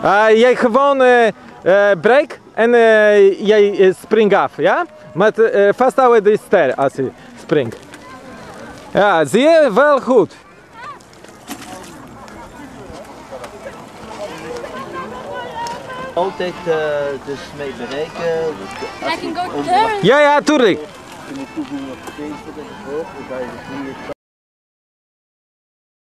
Jij gewoon break en jij springt af, ja? Met vasthouden de ster als je springt. Ja, zie je? Wel goed. Altijd dus mee bereiken. I can go there. Ja, tuurlijk. Je moet toevoegen op de tegenste en de dan ga je de knieën